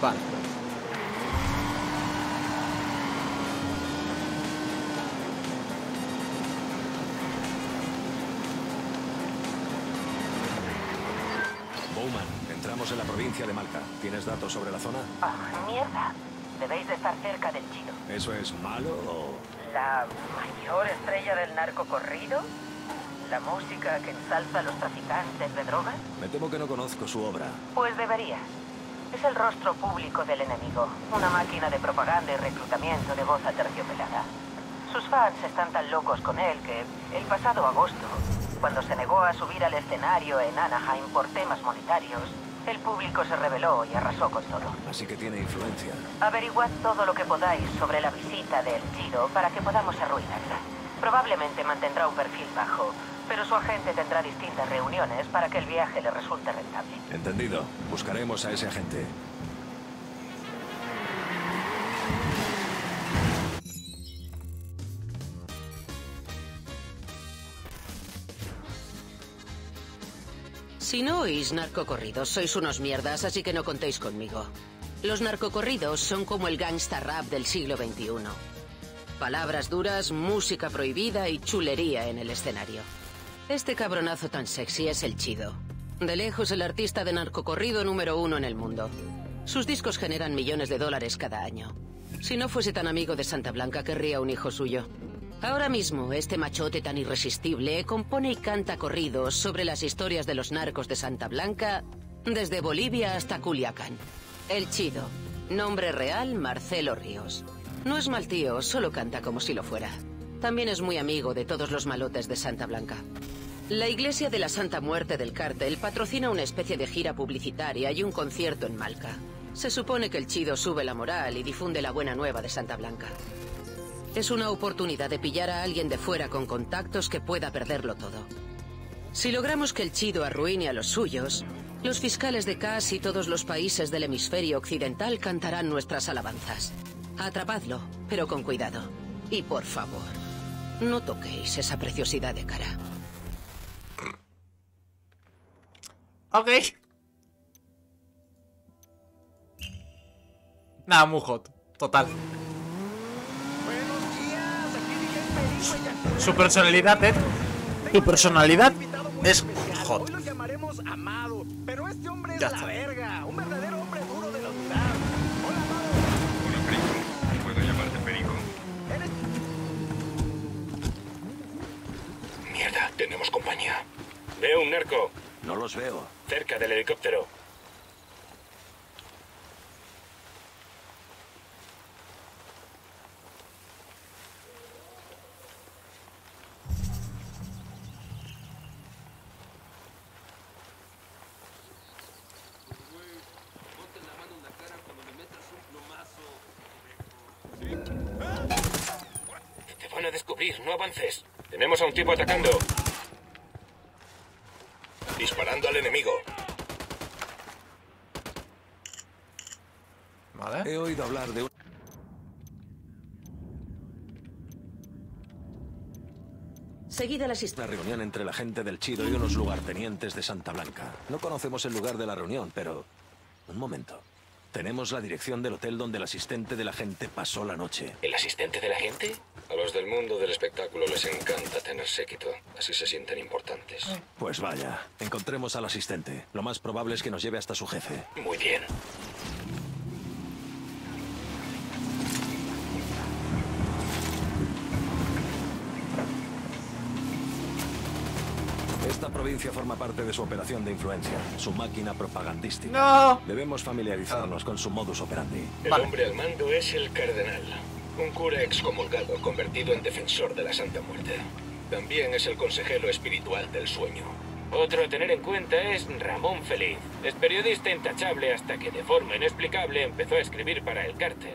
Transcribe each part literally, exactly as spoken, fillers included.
Vale. Bowman, entramos en la provincia de Malta. ¿Tienes datos sobre la zona? Ah, mierda. Debéis de estar cerca del Chido. ¿Eso es malo o...? ¿La mayor estrella del narcocorrido? ¿La música que ensalza a los traficantes de drogas? Me temo que no conozco su obra. Pues deberías. Es el rostro público del enemigo. Una máquina de propaganda y reclutamiento de voz aterciopelada. Sus fans están tan locos con él que el pasado agosto, cuando se negó a subir al escenario en Anaheim por temas monetarios, el público se rebeló y arrasó con todo. Así que tiene influencia. Averiguad todo lo que podáis sobre la visita del Chido para que podamos arruinarla. Probablemente mantendrá un perfil bajo, pero su agente tendrá distintas reuniones para que el viaje le resulte rentable. Entendido. Buscaremos a ese agente. Si no oís narcocorridos, sois unos mierdas, así que no contéis conmigo. Los narcocorridos son como el gangsta rap del siglo veintiuno. Palabras duras, música prohibida y chulería en el escenario. Este cabronazo tan sexy es el Chido. De lejos el artista de narcocorrido número uno en el mundo. Sus discos generan millones de dólares cada año. Si no fuese tan amigo de Santa Blanca, querría un hijo suyo. Ahora mismo, este machote tan irresistible compone y canta corridos sobre las historias de los narcos de Santa Blanca, desde Bolivia hasta Culiacán. El Chido. Nombre real, Marcelo Ríos. No es mal tío, solo canta como si lo fuera. También es muy amigo de todos los malotes de Santa Blanca. La Iglesia de la Santa Muerte del Cártel patrocina una especie de gira publicitaria y un concierto en Malca. Se supone que el Chido sube la moral y difunde la buena nueva de Santa Blanca. Es una oportunidad de pillar a alguien de fuera con contactos que pueda perderlo todo. Si logramos que el Chido arruine a los suyos, los fiscales de casi todos los países del hemisferio occidental cantarán nuestras alabanzas. Atrapadlo, pero con cuidado. Y por favor, no toquéis esa preciosidad de cara. Ok. Nada, muy hot. Total. Su personalidad, ¿eh? Su personalidad es hot. Hoy lo llamaremos Amado, pero este hombre es Ya la está. verga, un verdadero hombre duro de la unidad. Hola, Amado. Hola, Perico. ¿Puedo llamarte Perico? Mierda, tenemos compañía. Veo un narco. No los veo. Cerca del helicóptero. Te van a descubrir, no avances. Tenemos a un tipo atacando. Disparando al enemigo. Vale. He oído hablar de un... Seguida las historias. una reunión entre la gente del Chido y unos lugartenientes de Santa Blanca. No conocemos el lugar de la reunión, pero... Un momento. Tenemos la dirección del hotel donde el asistente de la gente pasó la noche. ¿El asistente de la gente? A los del mundo del espectáculo les encanta tener séquito. Así se sienten importantes. Pues vaya, encontremos al asistente. Lo más probable es que nos lleve hasta su jefe. Muy bien. Esta provincia forma parte de su operación de influencia, su máquina propagandística. No. Debemos familiarizarnos con su modus operandi. El Vale. hombre al mando es el cardenal. Un cura excomulgado convertido en defensor de la Santa Muerte. También es el consejero espiritual del sueño. Otro a tener en cuenta es Ramón Feliz. Es periodista intachable hasta que de forma inexplicable empezó a escribir para el cártel.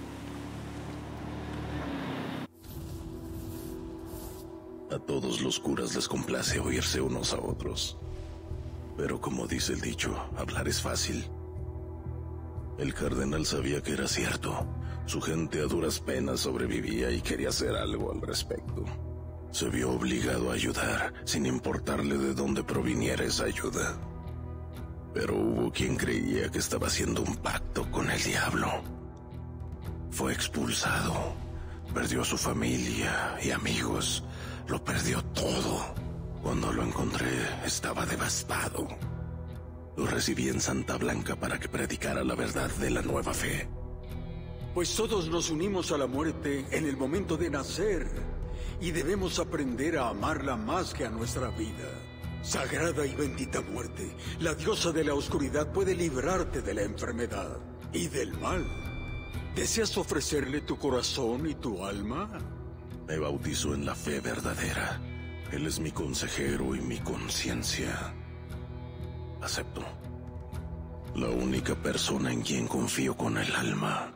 A todos los curas les complace oírse unos a otros. Pero como dice el dicho, hablar es fácil. El cardenal sabía que era cierto. Su gente a duras penas sobrevivía y quería hacer algo al respecto. Se vio obligado a ayudar, sin importarle de dónde proviniera esa ayuda. Pero hubo quien creía que estaba haciendo un pacto con el diablo. Fue expulsado, perdió a su familia y amigos, lo perdió todo. Cuando lo encontré, estaba devastado. Lo recibí en Santa Blanca para que predicara la verdad de la nueva fe. Pues todos nos unimos a la muerte en el momento de nacer y debemos aprender a amarla más que a nuestra vida. Sagrada y bendita muerte, la diosa de la oscuridad puede librarte de la enfermedad y del mal. ¿Deseas ofrecerle tu corazón y tu alma? Me bautizo en la fe verdadera. Él es mi consejero y mi conciencia. Acepto. La única persona en quien confío con el alma.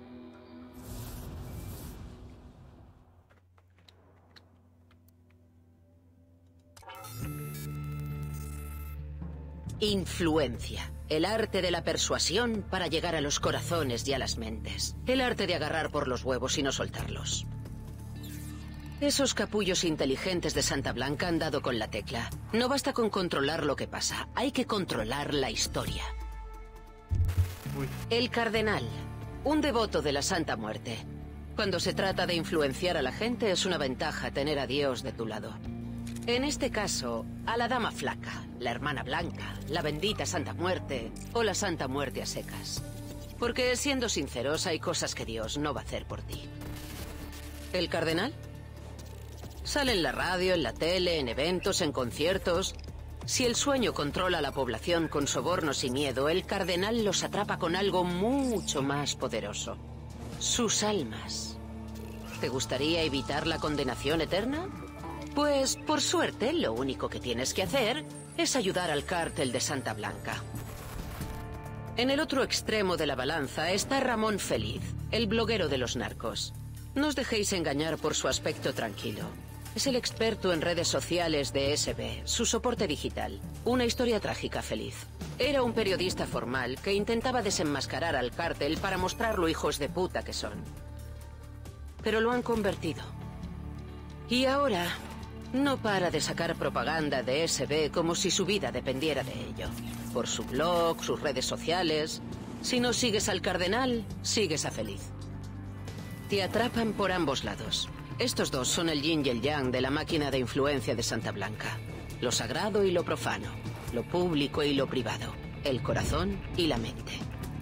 Influencia. El arte de la persuasión para llegar a los corazones y a las mentes. El arte de agarrar por los huevos y no soltarlos. Esos capullos inteligentes de Santa Blanca han dado con la tecla. No basta con controlar lo que pasa, hay que controlar la historia. Uy. El Cardenal, un devoto de la Santa Muerte. Cuando se trata de influenciar a la gente es una ventaja tener a Dios de tu lado. En este caso, a la Dama Flaca, la Hermana Blanca, la bendita Santa Muerte o la Santa Muerte a secas. Porque, siendo sinceros, hay cosas que Dios no va a hacer por ti. ¿El Cardenal? Sale en la radio, en la tele, en eventos, en conciertos. Si el sueño controla a la población con sobornos y miedo, el Cardenal los atrapa con algo mucho más poderoso. Sus almas. ¿Te gustaría evitar la condenación eterna? Pues, por suerte, lo único que tienes que hacer es ayudar al cártel de Santa Blanca. En el otro extremo de la balanza está Ramón Feliz, el bloguero de los narcos. No os dejéis engañar por su aspecto tranquilo. Es el experto en redes sociales de S B, su soporte digital. Una historia trágica, Feliz. Era un periodista formal que intentaba desenmascarar al cártel para mostrar lo hijos de puta que son. Pero lo han convertido. Y ahora no para de sacar propaganda de S B como si su vida dependiera de ello. Por su blog, sus redes sociales. Si no sigues al Cardenal, sigues a Feliz. Te atrapan por ambos lados. Estos dos son el yin y el yang de la máquina de influencia de Santa Blanca. Lo sagrado y lo profano. Lo público y lo privado. El corazón y la mente.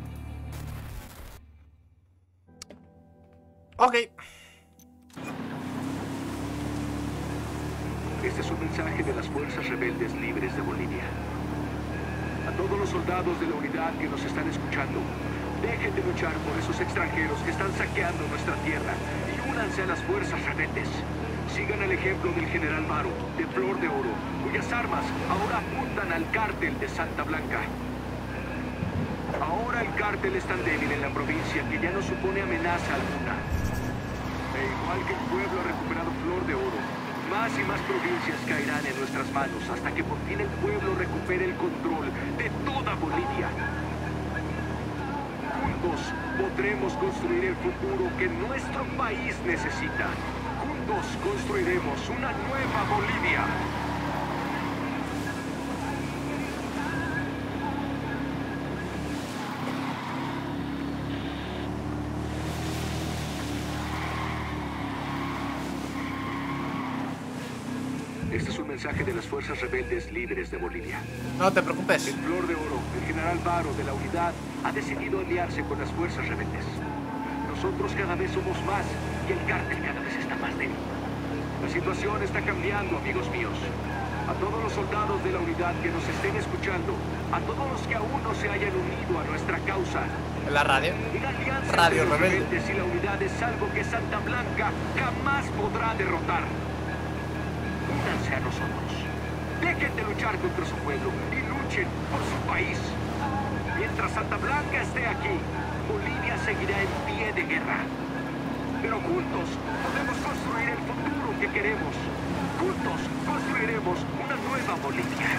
Ok. Este es un mensaje de las Fuerzas Rebeldes Libres de Bolivia. A todos los soldados de la unidad que nos están escuchando, dejen de luchar por esos extranjeros que están saqueando nuestra tierra y únanse a las Fuerzas Rebeldes. Sigan el ejemplo del General Varo, de Flor de Oro, cuyas armas ahora apuntan al cártel de Santa Blanca. Ahora el cártel es tan débil en la provincia que ya no supone amenaza alguna. E igual que el pueblo ha recuperado Flor de Oro, más y más provincias caerán en nuestras manos hasta que por fin el pueblo recupere el control de toda Bolivia. Juntos podremos construir el futuro que nuestro país necesita. Juntos construiremos una nueva Bolivia. Este es un mensaje de las Fuerzas Rebeldes Libres de Bolivia. No te preocupes. En Flor de Oro, el General Varo de la unidad ha decidido aliarse con las Fuerzas Rebeldes. Nosotros cada vez somos más y el cártel cada vez está más débil. La situación está cambiando, amigos míos. A todos los soldados de la unidad que nos estén escuchando, a todos los que aún no se hayan unido a nuestra causa. En la radio. Una alianza Radio entre los Rebelde. rebeldes y la unidad es algo que Santa Blanca jamás podrá derrotar. Únanse a nosotros. Dejen de luchar contra su pueblo y luchen por su país. Mientras Santa Blanca esté aquí, Bolivia seguirá en pie de guerra. Pero juntos podemos construir el futuro que queremos. Juntos construiremos una nueva Bolivia.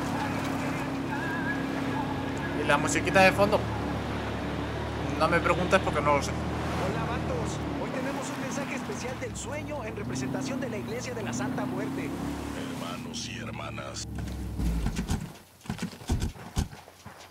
¿Y la musiquita de fondo? No me preguntes porque no lo sé. Hola, vatos. Hoy tenemos un mensaje especial del sueño en representación de la Iglesia de la Santa Muerte. Hermanos y hermanas,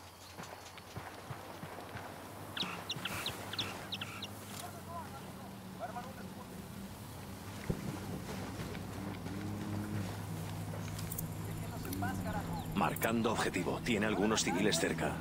Marcando objetivo. Tiene algunos civiles cerca.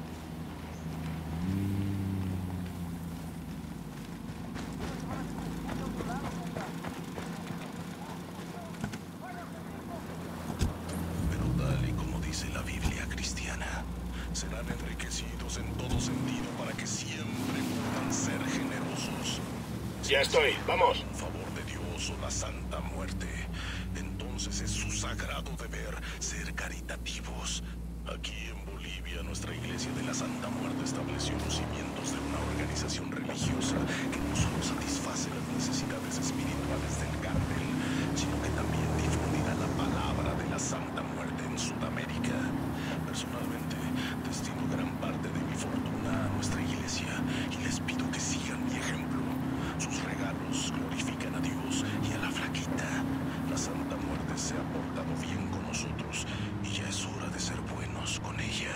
Pero tal y como dice la Biblia cristiana, serán enriquecidos en todo sentido para que siempre puedan ser generosos. Ya estoy, vamos. En favor de Dios o la Santa Muerte, entonces es su sagrado deber ser caritativos. Aquí en Bolivia, nuestra Iglesia de la Santa Muerte estableció los cimientos de una organización religiosa que no solo satisface las necesidades espirituales del cártel, sino que también difundirá la palabra de la Santa Muerte en Sudamérica. Personalmente, destino gran parte de mi fortuna a nuestra Iglesia y les pido que sigan mi ejemplo. Sus regalos glorifican a Dios y a la flaquita. La Santa Muerte se ha portado bien con nosotros y ya es hora de ser buenos con ella.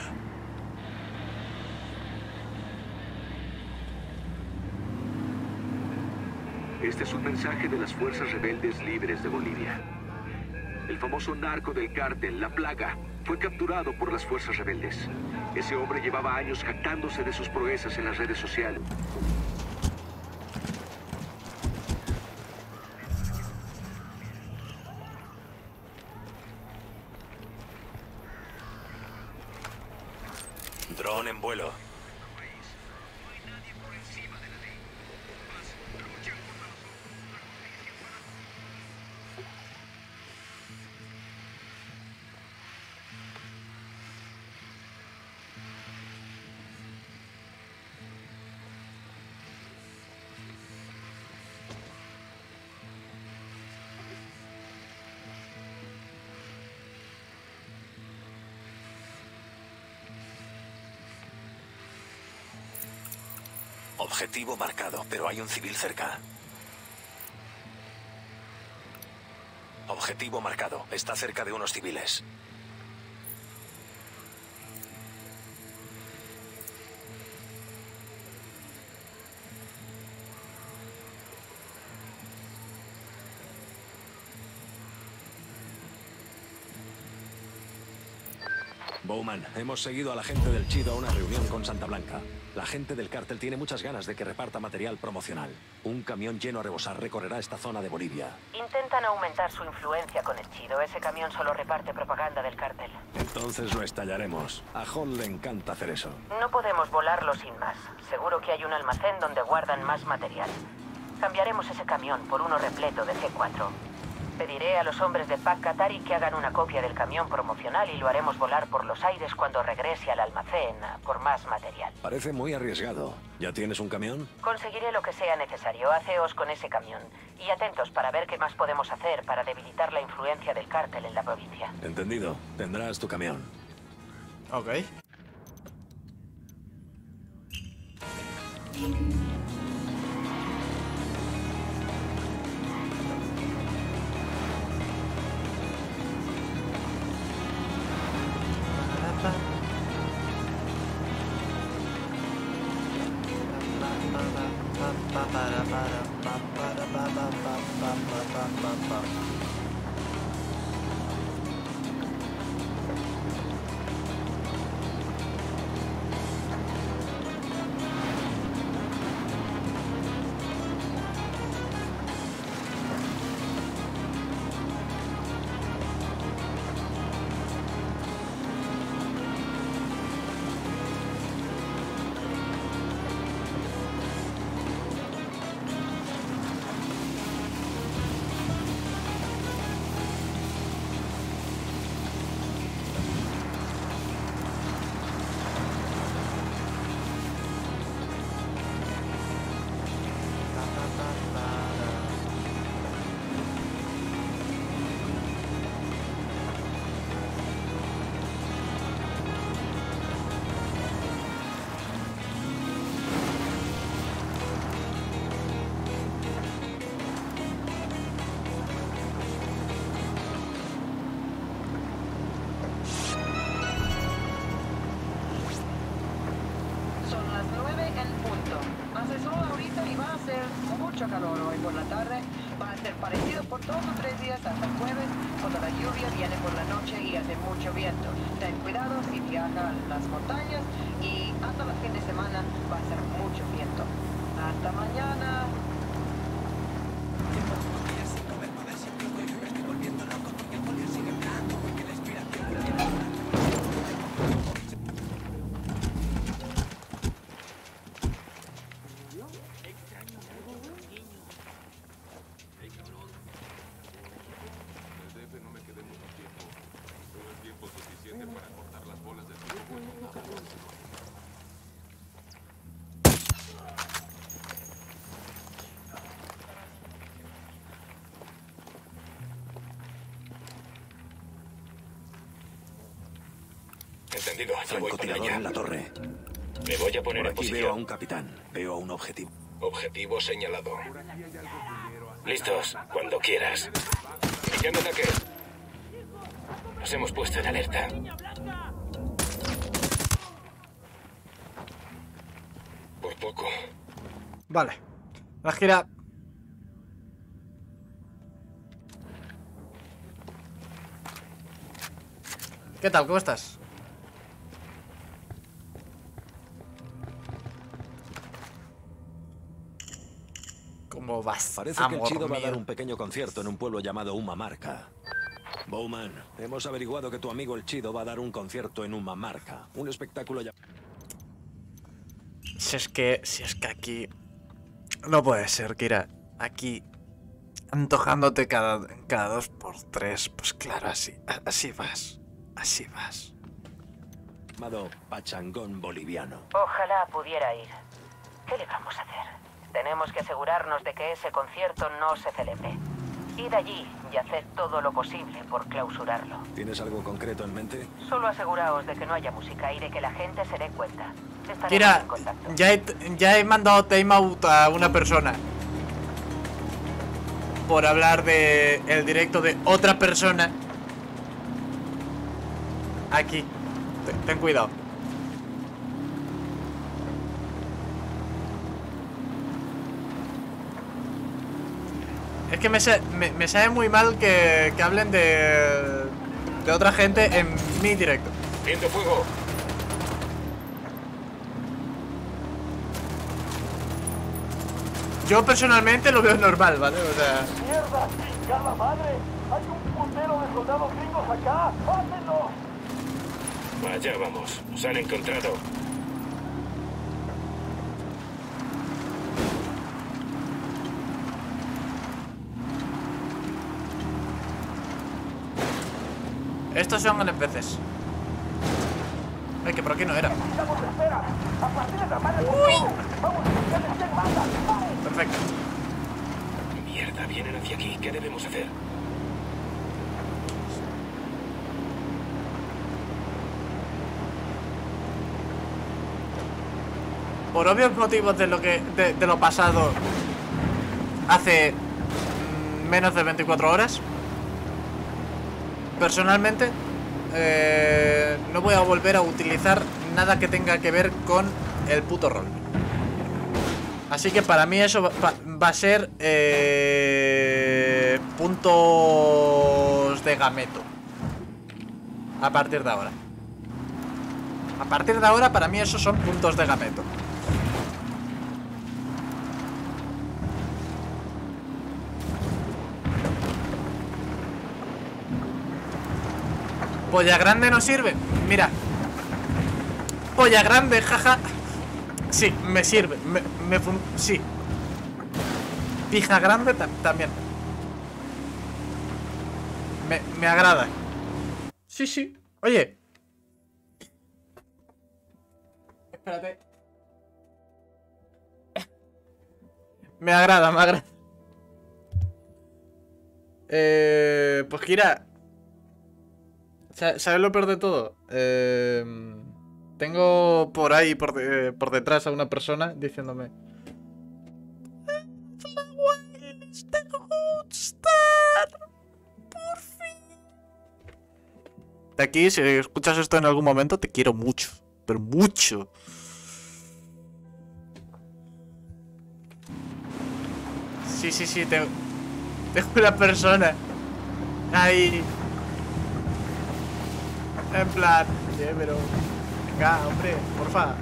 Este es un mensaje de las Fuerzas Rebeldes Libres de Bolivia. El famoso narco del cártel, La Plaga, fue capturado por las Fuerzas Rebeldes. Ese hombre llevaba años jactándose de sus proezas en las redes sociales. Dron en vuelo. Objetivo marcado, pero hay un civil cerca. Objetivo marcado. Está cerca de unos civiles. Bowman, hemos seguido a la gente del Chido a una reunión con Santa Blanca. La gente del cártel tiene muchas ganas de que reparta material promocional. Un camión lleno a rebosar recorrerá esta zona de Bolivia. Intentan aumentar su influencia con el Chido. Ese camión solo reparte propaganda del cártel. Entonces lo estallaremos. A Hall le encanta hacer eso. No podemos volarlo sin más. Seguro que hay un almacén donde guardan más material. Cambiaremos ese camión por uno repleto de C cuatro. Pediré a los hombres de Pac Katari que hagan una copia del camión promocional y lo haremos volar por los aires cuando regrese al almacén por más material. Parece muy arriesgado. ¿Ya tienes un camión? Conseguiré lo que sea necesario. Haceos con ese camión. Y atentos para ver qué más podemos hacer para debilitar la influencia del cártel en la provincia. Entendido. Tendrás tu camión. Ok. mucho calor hoy por la tarde. Va a ser parecido por dos o tres días hasta el jueves, cuando la lluvia viene por la noche y hace mucho viento. ten cuidado si viaja a las montañas y hasta el fin de semana va a ser mucho viento. Hasta mañana. Entendido, ya voy para allá. En la torre. Me voy a poner Por en aquí posición. veo a un capitán. Veo a un objetivo. Objetivo señalado. Listos, cuando quieras. Iniciando ataque. Nos hemos puesto en alerta. Por poco. Vale. La gira. ¿Qué tal? ¿Cómo estás? ¿Cómo vas? Parece que el Chido va a dar un pequeño concierto en un pueblo llamado Umamarca. Bowman, hemos averiguado que tu amigo el Chido va a dar un concierto en Umamarca. Un espectáculo ya... Si es que... Si es que aquí... No puede ser, Kira. Aquí... Antojándote cada, cada dos por tres. Pues claro, así... Así vas. Así vas. Llamado Pachangón Boliviano. Ojalá pudiera ir. ¿Qué le vamos a hacer? Tenemos que asegurarnos de que ese concierto no se celebre. Id allí y haced todo lo posible por clausurarlo. ¿Tienes algo concreto en mente? Solo aseguraos de que no haya música y de que la gente se dé cuenta. Estaremos Kira, en contacto. ya he, ya he mandado timeout a una persona por hablar de el directo de otra persona. Aquí. Ten, ten cuidado. Es que me, sa me, me sabe muy mal que, que hablen de, de otra gente en mi directo. Viento fuego. Yo personalmente lo veo normal, ¿vale? O sea... ¡Mierda! ¡Chingada madre! ¡Hay un puntero de soldados gringos acá! ¡Hácenlo! Allá vamos. Nos han encontrado. Estos son N P Cs. Ay, que por aquí no era. Perfecto. Mierda, vienen hacia aquí. ¿Qué debemos hacer? Por obvios motivos de lo que de, de lo pasado hace mm, menos de veinticuatro horas, personalmente eh, no voy a volver a utilizar nada que tenga que ver con el puto rol. Así que para mí eso va, va a ser eh, puntos de gameto a partir de ahora. A partir de ahora para mí esos son puntos de gameto. Polla grande no sirve. Mira. Polla grande, jaja. Sí, me sirve. Me, me fun sí. Pija grande tam también. Me, me agrada. Sí, sí. Oye. Espérate. Me agrada, me agrada. Eh, pues Kira. ¿Sabes lo peor de todo? Eh, tengo por ahí, por, de, por detrás a una persona diciéndome: Flawless, te gustar, por fin. De aquí, si escuchas esto en algún momento, te quiero mucho, pero mucho. Sí, sí, sí, tengo, tengo una persona ahí. En plan, oye, pero... Venga, hombre, porfa.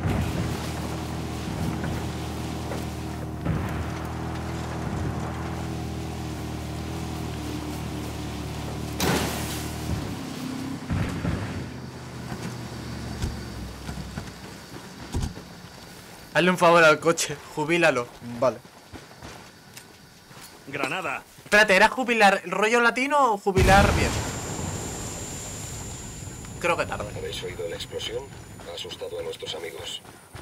Hazle un favor al coche, jubílalo. Vale. Granada. Espérate, ¿era jubilar rollo latino o jubilar bien? Creo que tarde. ¿Habéis oído la explosión? Ha asustado a nuestros amigos.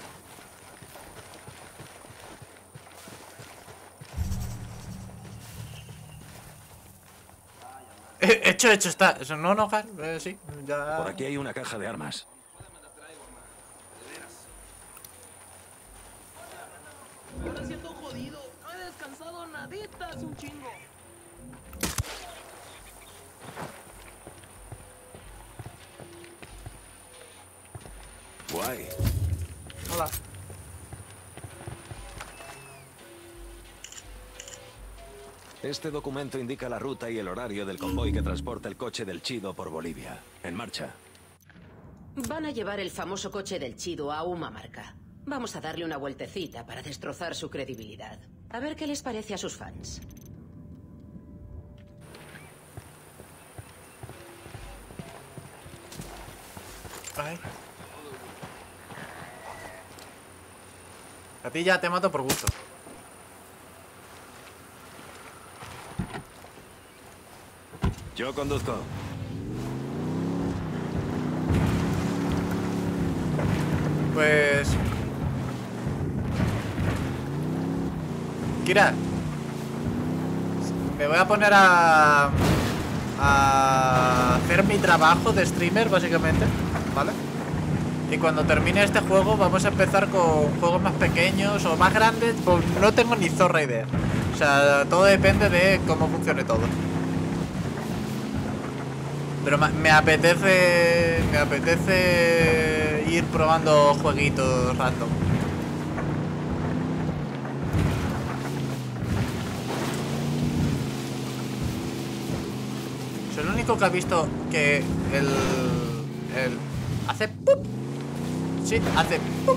Eh, hecho, hecho está. No, no, Har, eh, sí, ya... Por aquí hay una caja de armas. Ahora siento jodido. No he descansado nadita hace un chingo. Guay. Hola. Este documento indica la ruta y el horario del convoy que transporta el coche del Chido por Bolivia. En marcha. Van a llevar el famoso coche del Chido a Humamarca. Vamos a darle una vueltecita para destrozar su credibilidad. A ver qué les parece a sus fans. Ay. A ti ya te mato por gusto. Yo conduzco. Pues... Kira, me voy a poner a... a hacer mi trabajo de streamer, básicamente, ¿vale? Y cuando termine este juego vamos a empezar con juegos más pequeños o más grandes, pues no tengo ni zorra idea. O sea, todo depende de cómo funcione todo. Pero me apetece... me apetece ir probando jueguitos random. Soy el único que ha visto que el... el... hace ¡pup! Sí, hace ¡pup!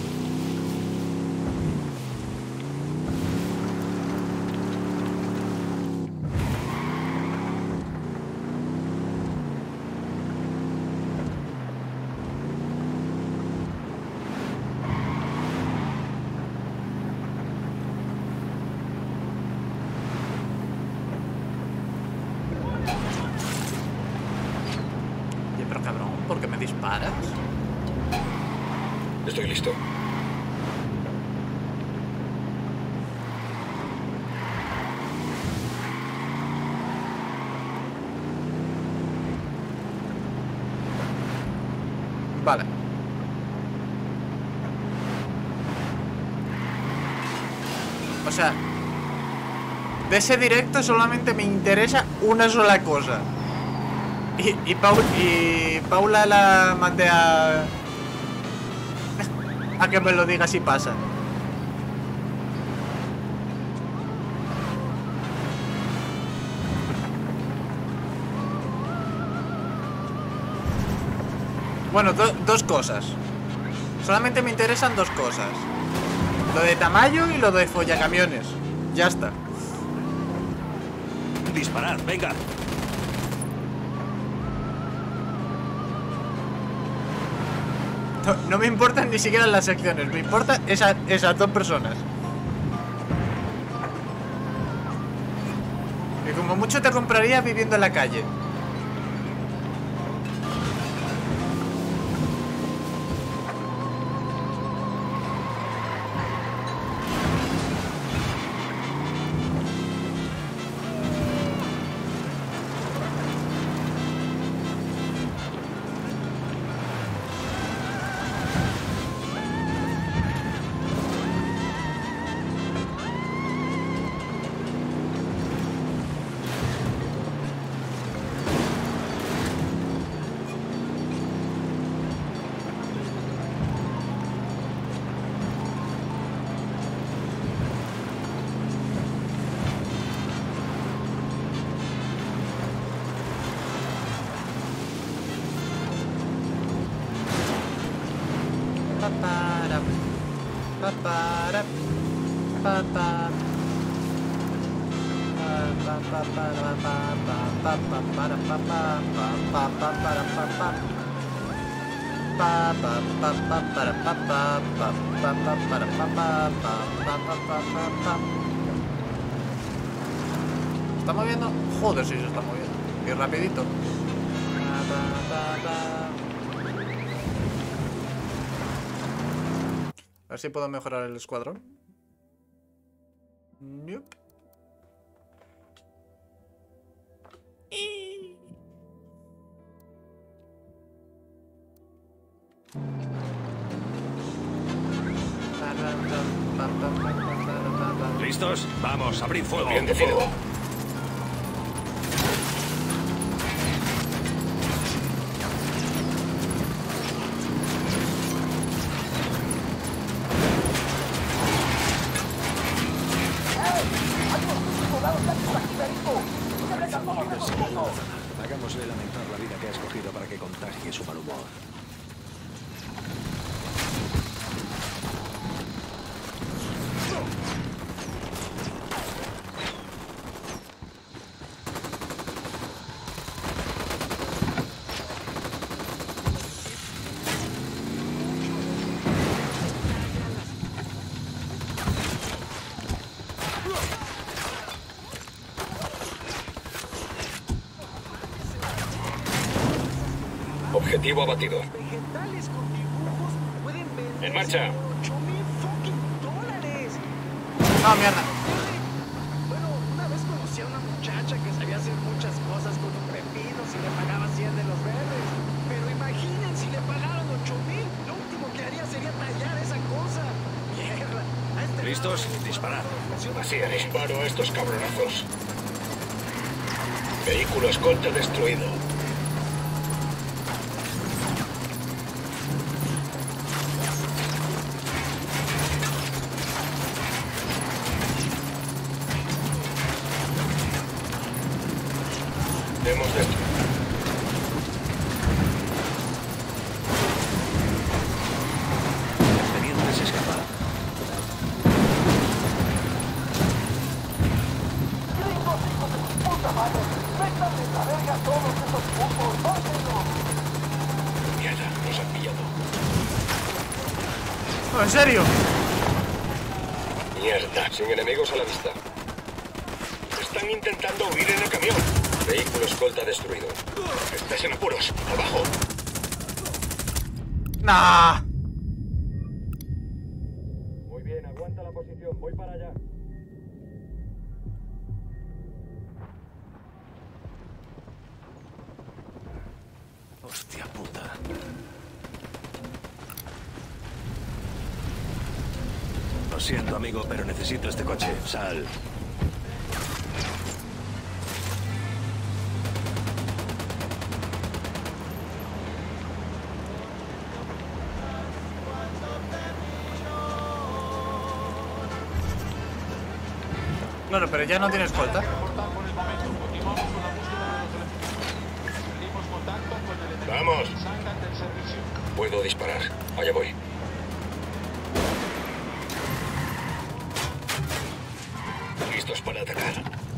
Oye, pero cabrón, ¿por qué me disparas? Estoy listo. Vale. O sea, de ese directo solamente me interesa una sola cosa. Y, y, Paul, y Paula la mandé a... a que me lo diga si pasa. Bueno, do, dos cosas. Solamente me interesan dos cosas. Lo de Tamayo y lo de follacamiones. Ya está. Disparad, venga. No, no me importan ni siquiera las secciones. Me importan esa, esas dos personas. Y como mucho te compraría viviendo en la calle. para, pa para, pa pa. Pa pa para pa pa pa para pa pa pa pa para pa pa. Pa pa pa pa para pa pa pa pa pa para pa pa pa pa pa pa. ¿Se está moviendo? Joder, sí se está moviendo. Y rapidito. A ver si puedo mejorar el escuadrón. Nope. ¿Listos? Vamos, abrid fuego. Bien decidido. Hagámosle lamentar la vida que ha escogido para que contagie su mal humor. Objetivo abatido. En marcha. No, mierda. Bueno, una vez conocí a una muchacha que sabía hacer muchas cosas con un pepino si le pagaba cien de los verdes. Pero imaginen si le pagaron ocho mil. Lo último que haría sería tallar esa cosa. Mierda. A este ¿Listos? Disparad. Así disparo a estos cabronazos. Vehículo escolta destruido. Hemos destruido. El teniente se escapa. Mierda, nos han pillado. No, ¿en serio? Mierda, sin enemigos a la vista. Están intentando huir en el camión. Vehículo escolta destruido. Estás en apuros. Abajo. Nah. Muy bien, aguanta la posición. Voy para allá. Hostia puta. Lo siento, amigo, pero necesito este coche. Sal. Claro, pero ya no tiene escolta. Vamos. Puedo disparar. Allá voy. Listos para atacar.